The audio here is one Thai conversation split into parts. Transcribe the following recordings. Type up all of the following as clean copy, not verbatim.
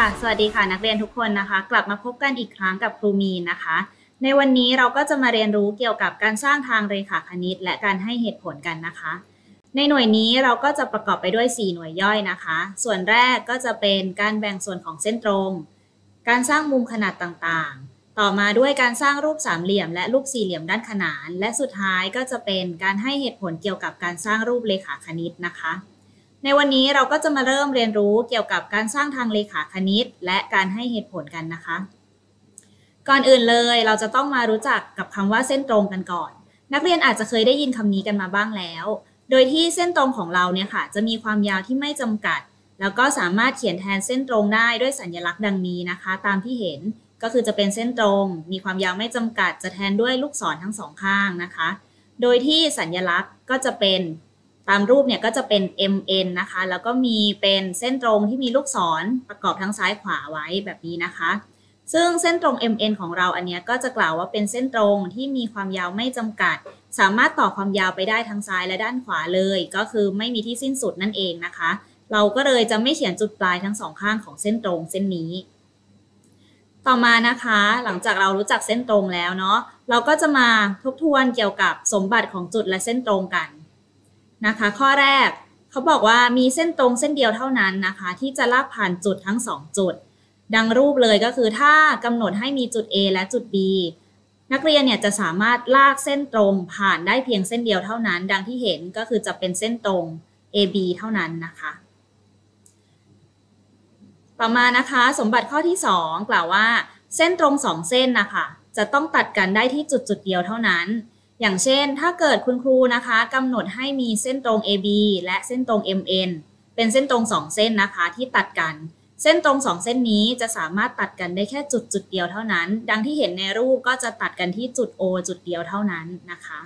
สวัสดีค่ะนักเรียนทุกคนนะคะกลับมาพบกันอีกครั้งกับครูมีนนะคะในวันนี้เราก็จะมาเรียนรู้เกี่ยวกับการสร้างทางเรขาคณิตและการให้เหตุผลกันนะคะในหน่วยนี้เราก็จะประกอบไปด้วย4หน่วยย่อยนะคะส่วนแรกก็จะเป็นการแบ่งส่วนของเส้นตรงการสร้างมุมขนาดต่างๆต่อมาด้วยการสร้างรูปสามเหลี่ยมและรูปสี่เหลี่ยมด้านขนานและสุดท้ายก็จะเป็นการให้เหตุผลเกี่ยวกับการสร้างรูปเรขาคณิตนะคะในวันนี้เราก็จะมาเริ่มเรียนรู้เกี่ยวกับการสร้างทางเรขาคณิตและการให้เหตุผลกันนะคะก่อนอื่นเลยเราจะต้องมารู้จักกับคำว่าเส้นตรงกันก่อนนักเรียนอาจจะเคยได้ยินคำนี้กันมาบ้างแล้วโดยที่เส้นตรงของเราเนี่ยค่ะจะมีความยาวที่ไม่จำกัดแล้วก็สามารถเขียนแทนเส้นตรงได้ด้วยสัญลักษณ์ดังนี้นะคะตามที่เห็นก็คือจะเป็นเส้นตรงมีความยาวไม่จำกัดจะแทนด้วยลูกศรทั้งสองข้างนะคะโดยที่สัญลักษณ์ก็จะเป็นตามรูปเนี่ยก็จะเป็น MN นะคะแล้วก็มีเป็นเส้นตรงที่มีลูกศรประกอบทั้งซ้ายขวาไว้แบบนี้นะคะซึ่งเส้นตรง MN ของเราอันนี้ก็จะกล่าวว่าเป็นเส้นตรงที่มีความยาวไม่จำกัดสามารถต่อความยาวไปได้ทั้งซ้ายและด้านขวาเลยก็คือไม่มีที่สิ้นสุดนั่นเองนะคะเราก็เลยจะไม่เขียนจุดปลายทั้งสองข้างของเส้นตรงเส้นนี้ต่อมานะคะหลังจากเรารู้จักเส้นตรงแล้วเนาะเราก็จะมาทบทวนเกี่ยวกับสมบัติของจุดและเส้นตรงกันนะคะข้อแรกเขาบอกว่ามีเส้นตรงเส้นเดียวเท่านั้นนะคะที่จะลากผ่านจุดทั้ง2จุดดังรูปเลยก็คือถ้ากำหนดให้มีจุด A และจุด B นักเรียนเนี่ยจะสามารถลากเส้นตรงผ่านได้เพียงเส้นเดียวเท่านั้นดังที่เห็นก็คือจะเป็นเส้นตรง AB เท่านั้นนะคะต่อมานะคะสมบัติข้อที่2กล่าวว่าเส้นตรง2เส้นนะคะจะต้องตัดกันได้ที่จุดเดียวเท่านั้นอย่างเช่นถ้าเกิดคุณครูนะคะกำหนดให้มีเส้นตรง AB และเส้นตรง MN เป็นเส้นตรง2เส้นนะคะที่ตัดกันเส้นตรง2เส้นนี้จะสามารถตัดกันได้แค่จุดเดียวเท่านั้นดังที่เห็นในรูปก็จะตัดกันที่จุด O จุดเดียวเท่านั้นนะคะ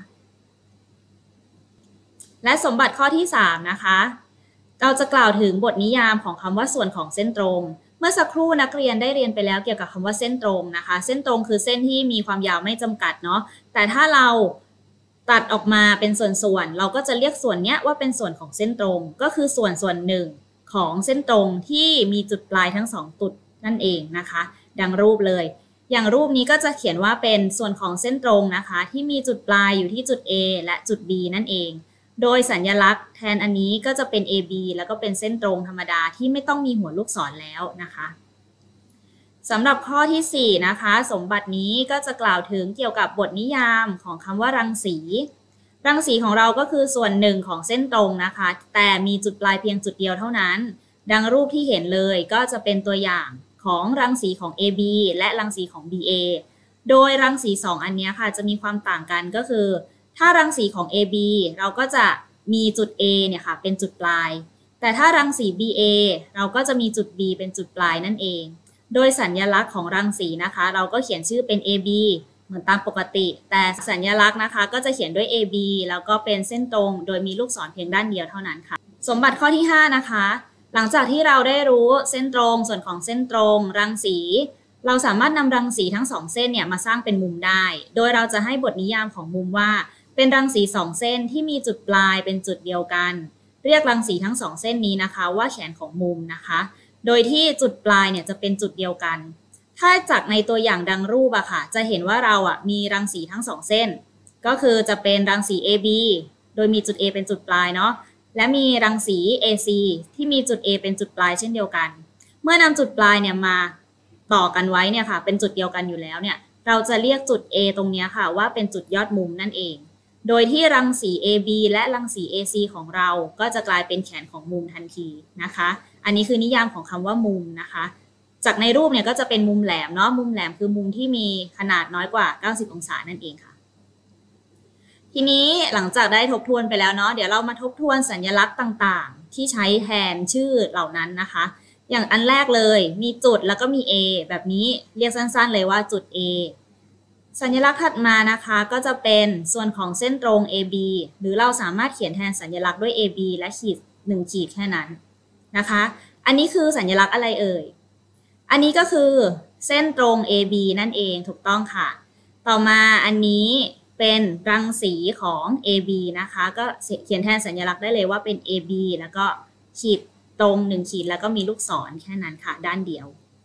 และสมบัติข้อที่3นะคะเราจะกล่าวถึงบทนิยามของคำว่าส่วนของเส้นตรงเมื่อสักครู่นักเรียนได้เรียนไปแล้วเกี่ยวกับคำว่าเส้นตรงนะคะเส้นตรงคือเส้นที่มีความยาวไม่จำกัดเนาะแต่ถ้าเราตัดออกมาเป็นส่วนๆเราก็จะเรียกส่วนนี้ว่าเป็นส่วนของเส้นตรงก็คือส่วนหนึ่งของเส้นตรงที่มีจุดปลายทั้ง2จุดนั่นเองนะคะดังรูปเลยอย่างรูปนี้ก็จะเขียนว่าเป็นส่วนของเส้นตรงนะคะที่มีจุดปลายอยู่ที่จุด A และจุด B นั่นเองโดยสัญลักษณ์แทนอันนี้ก็จะเป็น AB แล้วก็เป็นเส้นตรงธรรมดาที่ไม่ต้องมีหัวลูกศรแล้วนะคะสำหรับข้อที่4นะคะสมบัตินี้ก็จะกล่าวถึงเกี่ยวกับบทนิยามของคำว่ารังสีรังสีของเราก็คือส่วนหนึ่งของเส้นตรงนะคะแต่มีจุดปลายเพียงจุดเดียวเท่านั้นดังรูปที่เห็นเลยก็จะเป็นตัวอย่างของรังสีของ AB และรังสีของ BA โดยรังสี2อันนี้ค่ะจะมีความต่างกันก็คือถ้ารังสีของ AB เราก็จะมีจุด A เนี่ยค่ะเป็นจุดปลายแต่ถ้ารังสี BA เราก็จะมีจุด B เป็นจุดปลายนั่นเองโดยสัญลักษณ์ของรังสีนะคะเราก็เขียนชื่อเป็น AB เหมือนตามปกติแต่สัญลักษณ์นะคะก็จะเขียนด้วย AB แล้วก็เป็นเส้นตรงโดยมีลูกศรเพียงด้านเดียวเท่านั้นค่ะสมบัติข้อที่5นะคะหลังจากที่เราได้รู้เส้นตรงส่วนของเส้นตรงรังสีเราสามารถนำรังสีทั้ง2เส้นเนี่ยมาสร้างเป็นมุมได้โดยเราจะให้บทนิยามของมุมว่าเป็นรังสี2เส้นที่มีจุดปลายเป็นจุดเดียวกันเรียกรังสีทั้ง2เส้นนี้นะคะว่าแขนของมุมนะคะโดยที่จุดปลายเนี่ยจะเป็นจุดเดียวกันถ้าจากในตัวอย่างดังรูปอะค่ะจะเห็นว่าเราอะมีรังสีทั้ง2เส้นก็คือจะเป็นรังสี AB โดยมีจุด A เป็นจุดปลายเนาะและมีรังสี AC ที่มีจุด A เป็นจุดปลายเช่นเดียวกันเมื่อนำจุดปลายเนี่ยมาต่อกันไว้เนี่ยค่ะเป็นจุดเดียวกันอยู่แล้วเนี่ยเราจะเรียกจุด A ตรงนี้ค่ะว่าเป็นจุดยอดมุมนั่นเองโดยที่รังสี AB และรังสี AC ของเราก็จะกลายเป็นแขนของมุมทันทีนะคะอันนี้คือนิยามของคำว่ามุมนะคะจากในรูปเนี่ยก็จะเป็นมุมแหลมเนาะมุมแหลมคือมุมที่มีขนาดน้อยกว่า90องศานั่นเองค่ะทีนี้หลังจากได้ทบทวนไปแล้วเนาะเดี๋ยวเรามาทบทวนสัญลักษณ์ต่างๆที่ใช้แทนชื่อเหล่านั้นนะคะอย่างอันแรกเลยมีจุดแล้วก็มี A แบบนี้เรียกสั้นๆเลยว่าจุด Aสัญลักษณ์ถัดมานะคะก็จะเป็นส่วนของเส้นตรง AB หรือเราสามารถเขียนแทนสัญลักษณ์ด้วย AB และขีด1ขีดแค่นั้นนะคะอันนี้คือสัญลักษณ์อะไรเอ่ยอันนี้ก็คือเส้นตรง AB นั่นเองถูกต้องค่ะต่อมาอันนี้เป็นรังสีของ AB นะคะก็เขียนแทนสัญลักษณ์ได้เลยว่าเป็น AB แล้วก็ขีดตรง1ขีดแล้วก็มีลูกศรแค่นั้นค่ะด้านเดียว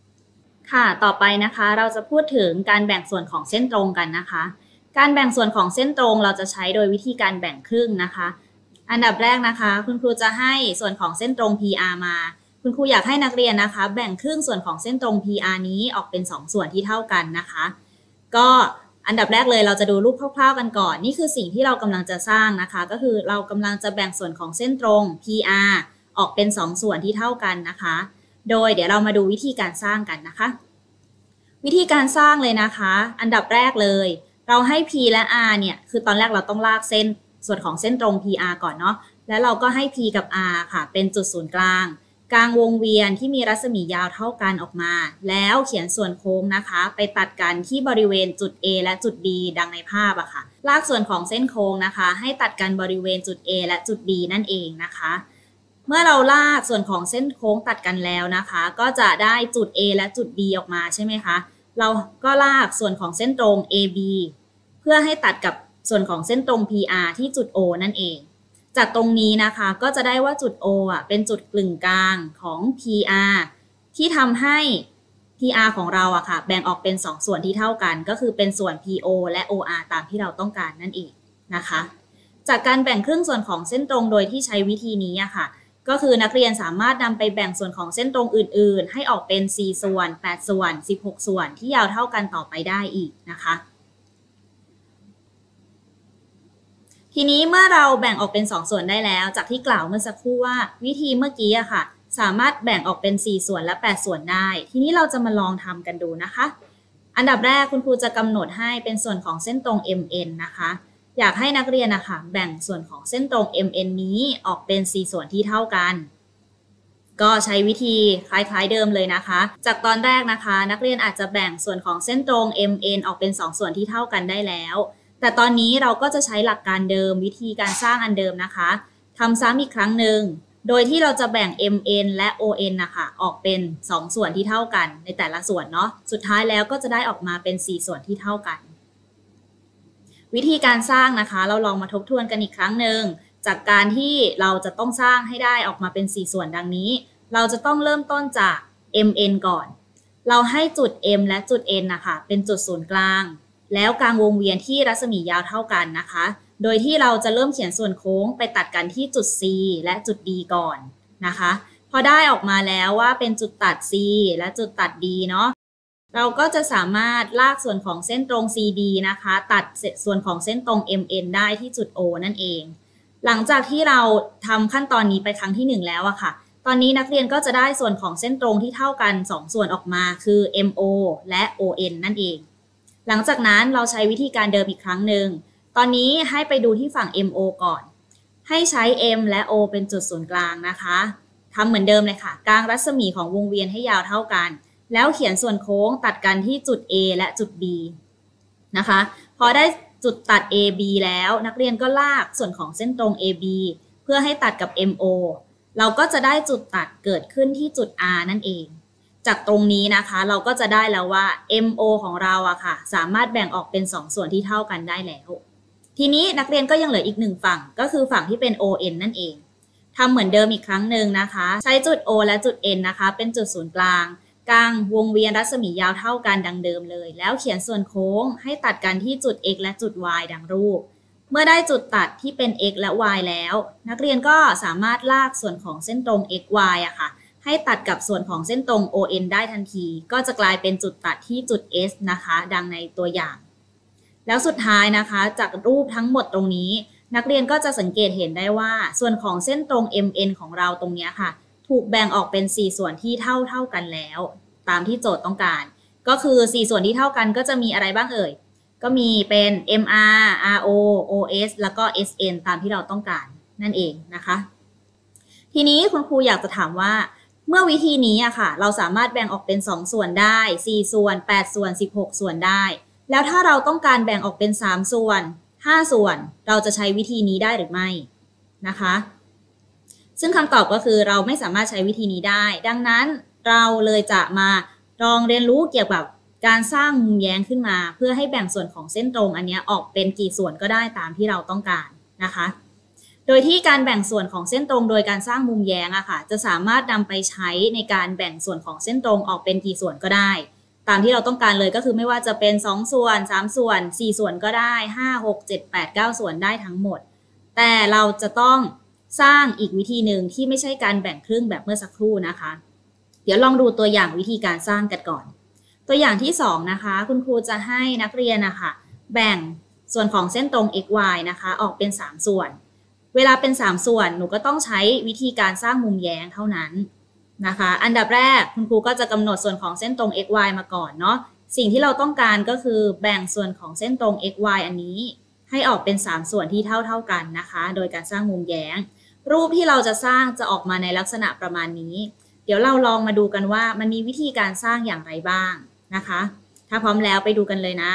ค่ะต่อไปนะคะเราจะพูดถึงการแบ่งส่วนของเส้นตรงกันนะคะการแบ่งส่วนของเส้นตรงเราจะใช้โดยวิธีการแบ่งครึ่งนะคะอันดับแรกนะคะคุณครูจะให้ส่วนของเส้นตรง PR มาคุณครูอยากให้นักเรียนนะคะแบ่งครึ่งส่วนของเส้นตรง PR นี้ออกเป็น2ส่วนที่เท่ากันนะคะก็อันดับแรกเลยเราจะดูรูปคร่าวๆกันก่อนนี่คือสิ่งที่เรากำลังจะสร้างนะคะก็คือเรากำลังจะแบ่งส่วนของเส้นตรง PR ออกเป็น2ส่วนที่เท่ากันนะคะโดยเดี๋ยวเรามาดูวิธีการสร้างกันนะคะวิธีการสร้างเลยนะคะอันดับแรกเลยเราให้ P และ R เนี่ยคือตอนแรกเราต้องลากเส้นส่วนของเส้นตรง PR ก่อนเนาะแล้วเราก็ให้ P กับ R ค่ะเป็นจุดศูนย์กลางวงเวียนที่มีรัศมียาวเท่ากันออกมาแล้วเขียนส่วนโค้งนะคะไปตัดกันที่บริเวณจุด A และจุด B ดังในภาพอะค่ะลากส่วนของเส้นโค้งนะคะให้ตัดกันบริเวณจุด A และจุด B นั่นเองนะคะเมื่อเราลากส่วนของเส้นโค้งตัดกันแล้วนะคะก็จะได้จุด A และจุด B ออกมาใช่ไหมคะเราก็ลากส่วนของเส้นตรง AB เพื่อให้ตัดกับส่วนของเส้นตรง PR ที่จุด O นั่นเองจากตรงนี้นะคะก็จะได้ว่าจุด O เป็นจุดกึ่งกลางของ PR ที่ทำให้ PR ของเราค่ะแบ่งออกเป็น2ส่วนที่เท่ากันก็คือเป็นส่วน PO และ OR ตามที่เราต้องการนั่นเองนะคะจากการแบ่งครึ่งส่วนของเส้นตรงโดยที่ใช้วิธีนี้ค่ะก็คือนักเรียนสามารถนำไปแบ่งส่วนของเส้นตรงอื่นๆให้ออกเป็น4ส่วน8ส่วน16ส่วนที่ยาวเท่ากันต่อไปได้อีกนะคะทีนี้เมื่อเราแบ่งออกเป็น2ส่วนได้แล้วจากที่กล่าวเมื่อสักครู่ว่าวิธีเมื่อกี้ค่ะสามารถแบ่งออกเป็น4ส่วนและ8ส่วนได้ทีนี้เราจะมาลองทำกันดูนะคะอันดับแรกคุณครูจะกำหนดให้เป็นส่วนของเส้นตรง MN นะคะอยากให้นักเรียนแบ่งส่วนของเส้นตรง MN นี้ออกเป็น4ส่วนที่เท่ากันก็ใช้วิธีคล้ายๆเดิมเลยนะคะจากตอนแรกนะคะนักเรียนอาจจะแบ่งส่วนของเส้นตรง MN ออกเป็น2ส่วนที่เท่ากันได้แล้วแต่ตอนนี้เราก็จะใช้หลักการเดิมวิธีการสร้างอันเดิมนะคะทำซ้ำอีกครั้งหนึ่งโดยที่เราจะแบ่ง MN และ ON นะคะออกเป็น2ส่วนที่เท่ากันในแต่ละส่วนเนาะสุดท้ายแล้วก็จะได้ออกมาเป็น4ส่วนที่เท่ากันวิธีการสร้างนะคะเราลองมาทบทวนกันอีกครั้งหนึ่งจากการที่เราจะต้องสร้างให้ได้ออกมาเป็น4ส่วนดังนี้เราจะต้องเริ่มต้นจาก MN ก่อนเราให้จุด M และจุด N นะคะเป็นจุดศูนย์กลางแล้วกลางวงเวียนที่รัศมียาวเท่ากันนะคะโดยที่เราจะเริ่มเขียนส่วนโค้งไปตัดกันที่จุด C และจุด D ก่อนนะคะพอได้ออกมาแล้วว่าเป็นจุดตัด C และจุดตัด D เนาะเราก็จะสามารถลากส่วนของเส้นตรง CD นะคะตัดส่วนของเส้นตรง MN ได้ที่จุด O นั่นเองหลังจากที่เราทำขั้นตอนนี้ไปครั้งที่1แล้วค่ะตอนนี้นักเรียนก็จะได้ส่วนของเส้นตรงที่เท่ากัน2ส่วนออกมาคือ MO และ ON นั่นเองหลังจากนั้นเราใช้วิธีการเดิมอีกครั้งหนึ่งตอนนี้ให้ไปดูที่ฝั่ง MO ก่อนให้ใช้ M และ O เป็นจุดศูนย์กลางนะคะทำเหมือนเดิมเลยค่ะกางรัศมีของวงเวียนให้ยาวเท่ากันแล้วเขียนส่วนโค้งตัดกันที่จุด A และจุด B นะคะพอได้จุดตัด AB แล้วนักเรียนก็ลากส่วนของเส้นตรง AB เพื่อให้ตัดกับ MO เราก็จะได้จุดตัดเกิดขึ้นที่จุด R นั่นเองจากตรงนี้นะคะเราก็จะได้แล้วว่า MO ของเราค่ะสามารถแบ่งออกเป็น2ส่วนที่เท่ากันได้แล้วทีนี้นักเรียนก็ยังเหลืออีก1ฝั่งก็คือฝั่งที่เป็น ON นั่นเองทำเหมือนเดิมอีกครั้งหนึ่งนะคะใช้จุด O และจุด N นะคะเป็นจุดศูนย์กลางวงเวียนรัศมียาวเท่ากันดังเดิมเลยแล้วเขียนส่วนโค้งให้ตัดกันที่จุด X และจุด Y ดังรูปเมื่อได้จุดตัดที่เป็น X และ Y แล้วนักเรียนก็สามารถลากส่วนของเส้นตรง XY ค่ะให้ตัดกับส่วนของเส้นตรง ON ได้ทันทีก็จะกลายเป็นจุดตัดที่จุด S นะคะดังในตัวอย่างแล้วสุดท้ายนะคะจากรูปทั้งหมดตรงนี้นักเรียนก็จะสังเกตเห็นได้ว่าส่วนของเส้นตรง MN ของเราตรงนี้ค่ะถูกแบ่งออกเป็น4ส่วนที่เท่ากันแล้วตามที่โจทย์ต้องการก็คือ4ส่วนที่เท่ากันก็จะมีอะไรบ้างเอ่ยก็มีเป็น MR RO OS แล้วก็ SN ตามที่เราต้องการนั่นเองนะคะทีนี้คุณครูอยากจะถามว่าเมื่อวิธีนี้ค่ะเราสามารถแบ่งออกเป็น2ส่วนได้4ส่วน8ส่วน16ส่วนได้แล้วถ้าเราต้องการแบ่งออกเป็น3ส่วน5ส่วนเราจะใช้วิธีนี้ได้หรือไม่นะคะซึ่งคำตอบก็คือเราไม่สามารถใช้วิธีนี้ได้ดังนั้นเราเลยจะมาลองเรียนรู้เกี่ยวกับการสร้างมุมแย้งขึ้นมาเพื่อให้แบ่งส่วนของเส้นตรงอันนี้ออกเป็นกี่ส่วนก็ได้ตามที่เราต้องการนะคะโดยที่การแบ่งส่วนของเส้นตรงโดยการสร้างมุมแย้งค่ะจะสามารถนำไปใช้ในการแบ่งส่วนของเส้นตรงออกเป็นกี่ส่วนก็ได้ตามที่เราต้องการเลยก็คือไม่ว่าจะเป็น2ส่วน3ส่วน4ส่วนก็ได้5 6 7 8 9ส่วนได้ทั้งหมดแต่เราจะต้องสร้างอีกวิธีหนึ่งที่ไม่ใช่การแบ่งครึ่งแบบเมื่อสักครู่นะคะเดี๋ยวลองดูตัวอย่างวิธีการสร้างกันก่อนตัวอย่างที่2นะคะคุณครูจะให้นักเรียนนะคะแบ่งส่วนของเส้นตรง x y นะคะออกเป็น3ส่วนเวลาเป็น3ส่วนหนูก็ต้องใช้วิธีการสร้างมุมแย้งเท่านั้นนะคะอันดับแรกคุณครูก็จะกำหนดส่วนของเส้นตรง x y มาก่อนเนาะสิ่งที่เราต้องการก็คือแบ่งส่วนของเส้นตรง x y อันนี้ให้ออกเป็น3ส่วนที่เท่ากันนะคะโดยการสร้างมุมแย้งรูปที่เราจะสร้างจะออกมาในลักษณะประมาณนี้เดี๋ยวเราลองมาดูกันว่ามันมีวิธีการสร้างอย่างไรบ้างนะคะถ้าพร้อมแล้วไปดูกันเลยนะ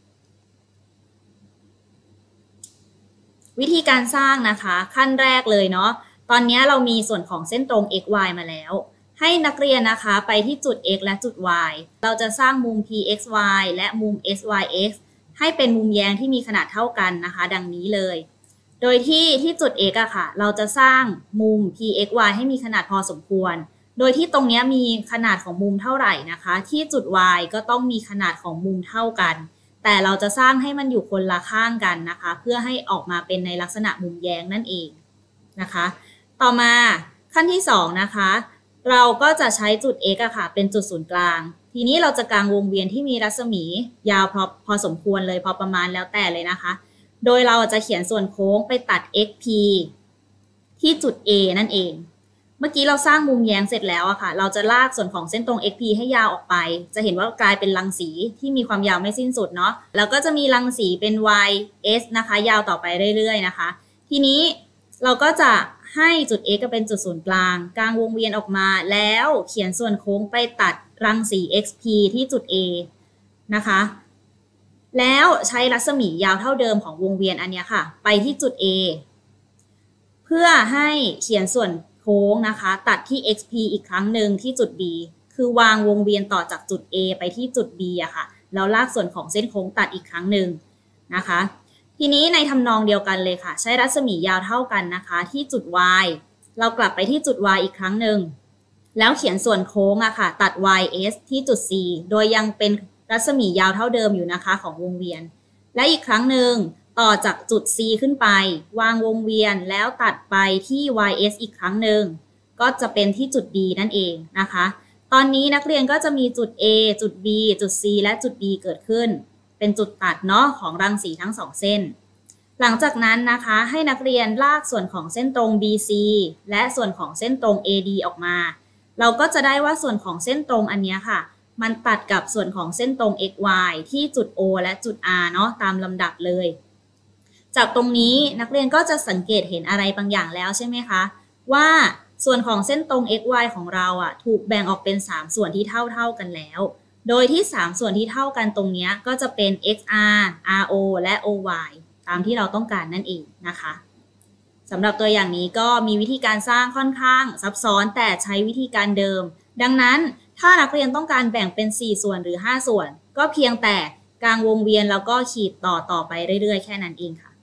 วิธีการสร้างนะคะขั้นแรกเลยเนาะตอนนี้เรามีส่วนของเส้นตรง x y มาแล้วให้นักเรียนนะคะไปที่จุด x และจุด y เราจะสร้างมุม pxy และมุม syx ให้เป็นมุมแย้งที่มีขนาดเท่ากันนะคะดังนี้เลยโดยที่จุด x อะค่ะเราจะสร้างมุม pxy ให้มีขนาดพอสมควรโดยที่ตรงนี้มีขนาดของมุมเท่าไหร่นะคะที่จุด y ก็ต้องมีขนาดของมุมเท่ากันแต่เราจะสร้างให้มันอยู่คนละข้างกันนะคะเพื่อให้ออกมาเป็นในลักษณะมุมแย้งนั่นเองนะคะต่อมาขั้นที่2นะคะเราก็จะใช้จุด x อะค่ะเป็นจุดศูนย์กลางทีนี้เราจะกางวงเวียนที่มีรัศมียาวพอสมควรเลยพอประมาณแล้วแต่เลยนะคะโดยเราจะเขียนส่วนโค้งไปตัด xp ที่จุด a นั่นเองเมื่อกี้เราสร้างมุมแย้งเสร็จแล้วอะค่ะเราจะลากส่วนของเส้นตรง xp ให้ยาวออกไปจะเห็นว่ากลายเป็นรังสีที่มีความยาวไม่สิ้นสุดเนาะแล้วก็จะมีรังสีเป็น ys นะคะยาวต่อไปเรื่อยๆนะคะทีนี้เราก็จะให้จุด x ก็เป็นจุดศูนย์กลางกางวงเวียนออกมาแล้วเขียนส่วนโค้งไปตัดรังสี xp ที่จุด a นะคะแล้วใช้รัศมียาวเท่าเดิมของวงเวียนอันนี้ค่ะไปที่จุด a เพื่อให้เขียนส่วนโค้งนะคะตัดที่ xp อีกครั้งหนึ่งที่จุด b คือวางวงเวียนต่อจากจุด a ไปที่จุด b อะค่ะแล้วลากส่วนของเส้นโค้งตัดอีกครั้งหนึ่งนะคะทีนี้ในทำนองเดียวกันเลยค่ะใช้รัศมียาวเท่ากันนะคะที่จุด y เรากลับไปที่จุด y อีกครั้งหนึ่งแล้วเขียนส่วนโค้งอะค่ะตัด ys ที่จุด c โดยยังเป็นรัศมียาวเท่าเดิมอยู่นะคะของวงเวียนและอีกครั้งหนึ่งต่อจากจุด c ขึ้นไปวางวงเวียนแล้วตัดไปที่ ys อีกครั้งหนึ่งก็จะเป็นที่จุด d นั่นเองนะคะตอนนี้นักเรียนก็จะมีจุด a จุด b จุด c และจุด d เกิดขึ้นเป็นจุดตัดเนาะของรังสีทั้ง2เส้นหลังจากนั้นนะคะให้นักเรียนลากส่วนของเส้นตรง BC และส่วนของเส้นตรง AD ออกมาเราก็จะได้ว่าส่วนของเส้นตรงอันนี้ค่ะมันตัดกับส่วนของเส้นตรง XY ที่จุด O และจุด R เนาะตามลำดับเลยจากตรงนี้นักเรียนก็จะสังเกตเห็นอะไรบางอย่างแล้วใช่ไหมคะว่าส่วนของเส้นตรง XY ของเราอ่ะถูกแบ่งออกเป็น3ส่วนที่เท่ากันแล้วโดยที่3ส่วนที่เท่ากันตรงนี้ก็จะเป็น XR RO และ OY ตามที่เราต้องการนั่นเองนะคะสำหรับตัวอย่างนี้ก็มีวิธีการสร้างค่อนข้างซับซ้อนแต่ใช้วิธีการเดิมดังนั้นถ้านักเรียนต้องการแบ่งเป็น4ส่วนหรือ5ส่วนก็เพียงแต่กางวงเวียนแล้วก็ขีดต่อไปเรื่อยๆแค่นั้นเองค่ะ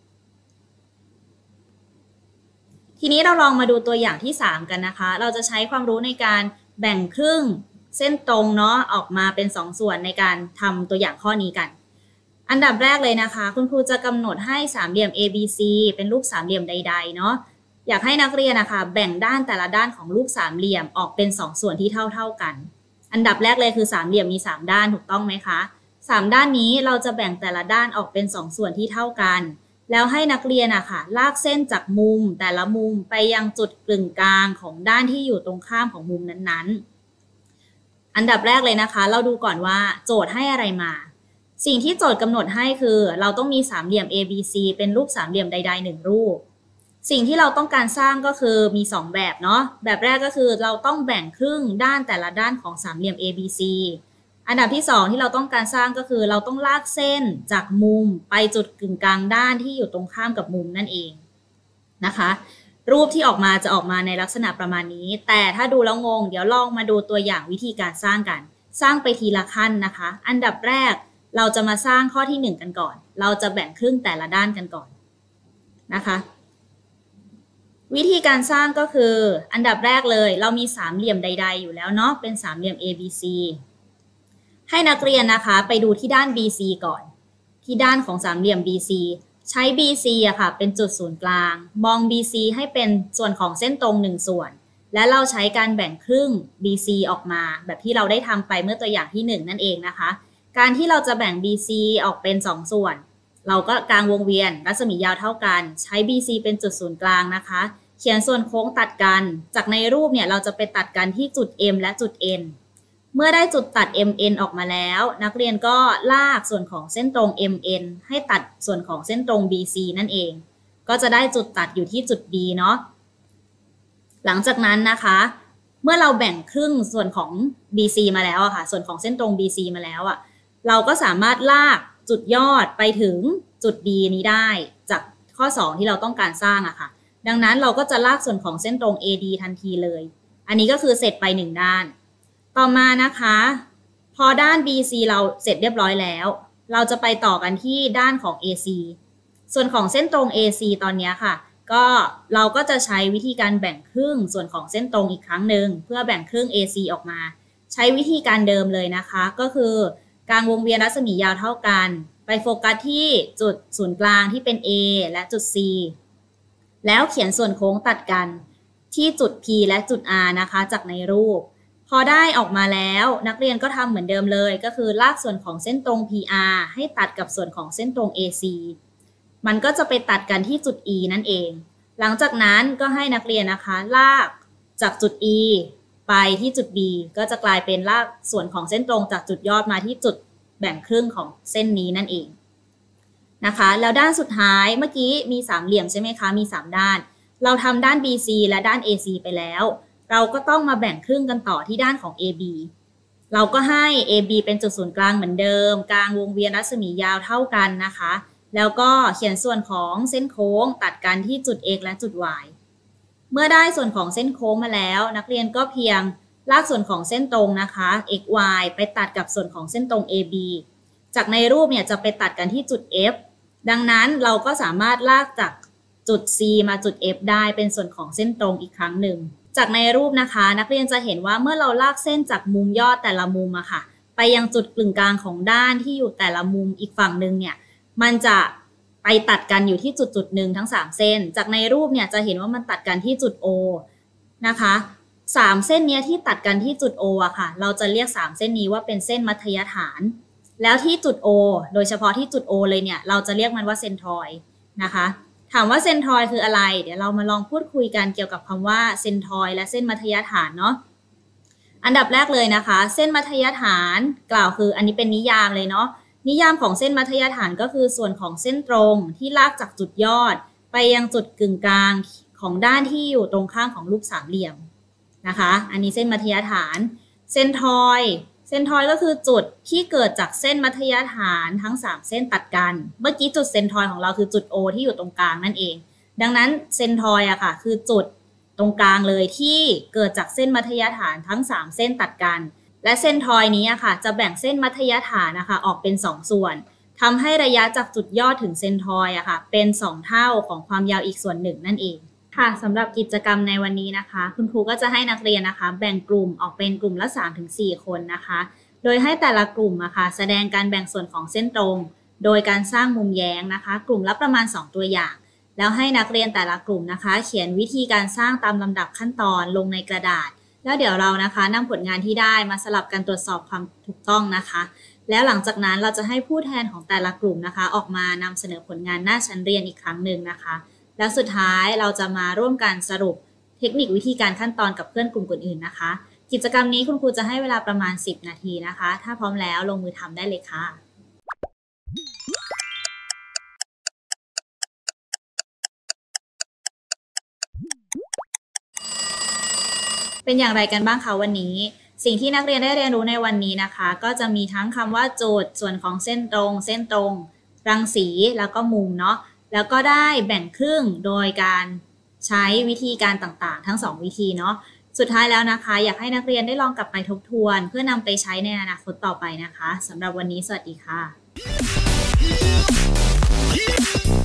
ทีนี้เราลองมาดูตัวอย่างที่3กันนะคะเราจะใช้ความรู้ในการแบ่งครึ่งเส้นตรงเนาะออกมาเป็น2ส่วนในการทำตัวอย่างข้อนี้กันอันดับแรกเลยนะคะคุณครูจะกำหนดให้สามเหลี่ยม ABC เป็นรูปสามเหลี่ยมใดๆเนาะอยากให้นักเรียนนะคะแบ่งด้านแต่ละด้านของรูปสามเหลี่ยมออกเป็น2ส่วนที่เท่ากันอันดับแรกเลยคือสามเหลี่ยมมี3ด้านถูกต้องไหมคะ3ด้านนี้เราจะแบ่งแต่ละด้านออกเป็น2ส่วนที่เท่ากันแล้วให้นักเรียนค่ะลากเส้นจากมุมแต่ละมุมไปยังจุดกึ่งกลางของด้านที่อยู่ตรงข้ามของมุมนั้นๆอันดับแรกเลยนะคะเราดูก่อนว่าโจทย์ให้อะไรมาสิ่งที่โจทย์กำหนดให้คือเราต้องมีสามเหลี่ยม ABC เป็นรูปสามเหลี่ยมใดๆ1รูปสิ่งที่เราต้องการสร้างก็คือมี2แบบเนาะแบบแรกก็คือเราต้องแบ่งครึ่งด้านแต่ละด้านของสามเหลี่ยม ABC อันดับที่2ที่เราต้องการสร้างก็คือเราต้องลากเส้นจากมุมไปจุดกึ่งกลางด้านที่อยู่ตรงข้ามกับมุมนั่นเองนะคะรูปที่ออกมาจะออกมาในลักษณะประมาณนี้แต่ถ้าดูแล้วงงเดี๋ยวลองมาดูตัวอย่างวิธีการสร้างกันสร้างไปทีละขั้นนะคะอันดับแรกเราจะมาสร้างข้อที่1กันก่อนเราจะแบ่งครึ่งแต่ละด้านกันก่อนนะคะวิธีการสร้างก็คืออันดับแรกเลยเรามีสามเหลี่ยมใดๆอยู่แล้วเนาะเป็นสามเหลี่ยม ABC ให้นักเรียนนะคะไปดูที่ด้าน BC ก่อนที่ด้านของสามเหลี่ยม BC ใช้ BC อะค่ะเป็นจุดศูนย์กลางมอง BC ให้เป็นส่วนของเส้นตรง1ส่วนและเราใช้การแบ่งครึ่ง BC ออกมาแบบที่เราได้ทำไปเมื่อตัวอย่างที่1นั่นเองนะคะการที่เราจะแบ่ง BC ออกเป็น2ส่วนเราก็กางวงเวียนรัศมียาวเท่ากันใช้ BC เป็นจุดศูนย์กลางนะคะเขียนส่วนโค้งตัดกันจากในรูปเนี่ยเราจะไปตัดกันที่จุด M และจุด N เมื่อได้จุดตัด MN ออกมาแล้วนักเรียนก็ลากส่วนของเส้นตรง MN ให้ตัดส่วนของเส้นตรง BC นั่นเองก็จะได้จุดตัดอยู่ที่จุด D เนาะหลังจากนั้นนะคะเมื่อเราแบ่งครึ่งส่วนของ BC มาแล้วอะค่ะส่วนของเส้นตรง BC มาแล้วอะเราก็สามารถลากจุดยอดไปถึงจุด D นี้ได้จากข้อ2ที่เราต้องการสร้างอะค่ะดังนั้นเราก็จะลากส่วนของเส้นตรง AD ทันทีเลยอันนี้ก็คือเสร็จไป1ด้านต่อมานะคะพอด้าน BC เราเสร็จเรียบร้อยแล้วเราจะไปต่อกันที่ด้านของ AC ส่วนของเส้นตรง AC ตอนนี้ค่ะก็เราก็จะใช้วิธีการแบ่งครึ่งส่วนของเส้นตรงอีกครั้งหนึ่งเพื่อแบ่งครึ่ง AC ออกมาใช้วิธีการเดิมเลยนะคะก็คือกางวงเวียนรัศมียาวเท่ากันไปโฟกัสที่จุดศูนย์กลางที่เป็น A และจุด C แล้วเขียนส่วนโค้งตัดกันที่จุด P และจุด R นะคะจากในรูปพอได้ออกมาแล้วนักเรียนก็ทำเหมือนเดิมเลยก็คือลากส่วนของเส้นตรง PR ให้ตัดกับส่วนของเส้นตรง AC มันก็จะไปตัดกันที่จุด E นั่นเองหลังจากนั้นก็ให้นักเรียนนะคะลากจากจุด E ไปที่จุด B ก็จะกลายเป็นลากส่วนของเส้นตรงจากจุดยอดมาที่จุดแบ่งครึ่งของเส้นนี้นั่นเองนะคะแล้วด้านสุดท้ายเมื่อกี้มีสามเหลี่ยมใช่ไหมคะมี3ด้านเราทำด้าน BC และด้าน AC ไปแล้วเราก็ต้องมาแบ่งครึ่งกันต่อที่ด้านของ AB เราก็ให้ AB เป็นจุดศูนย์กลางเหมือนเดิมกลางวงเวียนรัศมียาวเท่ากันนะคะแล้วก็เขียนส่วนของเส้นโค้งตัดกันที่จุด X และจุด Y เมื่อได้ส่วนของเส้นโค้งมาแล้วนักเรียนก็เพียงลากส่วนของเส้นตรงนะคะ x y ไปตัดกับส่วนของเส้นตรง AB จากในรูปเนี่ยจะไปตัดกันที่จุด F ดังนั้นเราก็สามารถลากจากจุด C มาจุด F ได้เป็นส่วนของเส้นตรงอีกครั้งหนึ่งจากในรูปนะคะนักเรียนจะเห็นว่าเมื่อเราลากเส้นจากมุมยอดแต่ละมุมอะค่ะไปยังจุดกึ่งกลางของด้านที่อยู่แต่ละมุมอีกฝั่งหนึ่งเนี่ยมันจะไปตัดกันอยู่ที่จุดหนึ่งทั้ง3เส้นจากในรูปเนี่ยจะเห็นว่ามันตัดกันที่จุด O นะคะ3เส้นนี้ที่ตัดกันที่จุด O อะค่ะเราจะเรียก3เส้นนี้ว่าเป็นเส้นมัธยฐานแล้วที่จุด O โดยเฉพาะที่จุด O เลยเนี่ยเราจะเรียกมันว่าเซนทรอยด์นะคะถามว่าเซนทรอยด์คืออะไรเดี๋ยวเรามาลองพูดคุยกันเกี่ยวกับคำว่าเซนทรอยด์และเส้นมัธยฐานเนาะอันดับแรกเลยนะคะเส้นมัธยฐานกล่าวคืออันนี้เป็นนิยามเลยเนาะนิยามของเส้นมัธยฐานก็คือส่วนของเส้นตรงที่ลากจากจุดยอดไปยังจุดกึ่งกลางของด้านที่อยู่ตรงข้างของรูปสามเหลี่ยมนะคะอันนี้เส้นมัธยฐานเซนทรอยด์ก็คือจุดที่เกิดจากเส้นมัธยฐานทั้ง3เส้นตัดกันเมื่อกี้จุดเซนทรอยด์ของเราคือจุด O ที่อยู่ตรงกลางนั่นเองดังนั้นเซนทรอยด์อะค่ะคือจุดตรงกลางเลยที่เกิดจากเส้นมัธยฐานทั้ง3เส้นตัดกันและเส้นทรอยด์นี้อะค่ะจะแบ่งเส้นมัธยฐานนะคะออกเป็น2ส่วนทำให้ระยะจากจุดยอดถึงเซนทรอยด์อะค่ะเป็น2เท่าของความยาวอีกส่วนหนึ่งนั่นเองค่ะสำหรับกิจกรรมในวันนี้นะคะคุณครูก็จะให้นักเรียนนะคะแบ่งกลุ่มออกเป็นกลุ่มละ 3-4 คนนะคะโดยให้แต่ละกลุ่มอะค่ะแสดงการแบ่งส่วนของเส้นตรงโดยการสร้างมุมแย้งนะคะกลุ่มละประมาณ2ตัวอย่างแล้วให้นักเรียนแต่ละกลุ่มนะคะเขียนวิธีการสร้างตามลำดับขั้นตอนลงในกระดาษแล้วเดี๋ยวเรานะคะนำผลงานที่ได้มาสลับกันตรวจสอบความถูกต้องนะคะแล้วหลังจากนั้นเราจะให้ผู้แทนของแต่ละกลุ่มนะคะออกมานำเสนอผลงานหน้าชั้นเรียนอีกครั้งหนึ่งนะคะแล้วสุดท้ายเราจะมาร่วมกันสรุปเทคนิควิธีการขั้นตอนกับเพื่อนกลุ่มอื่นๆนะคะกิจกรรมนี้คุณครูจะให้เวลาประมาณ10 นาทีนะคะถ้าพร้อมแล้วลงมือทำได้เลยค่ะเป็นอย่างไรกันบ้างคะวันนี้สิ่งที่นักเรียนได้เรียนรู้ในวันนี้นะคะก็จะมีทั้งคำว่าโจทย์ส่วนของเส้นตรงรังสีแล้วก็มุมเนาะแล้วก็ได้แบ่งครึ่งโดยการใช้วิธีการต่างๆทั้ง2วิธีเนาะสุดท้ายแล้วนะคะอยากให้นักเรียนได้ลองกลับไปทบทวนเพื่อนำไปใช้ในอนาคตต่อไปนะคะสำหรับวันนี้สวัสดีค่ะ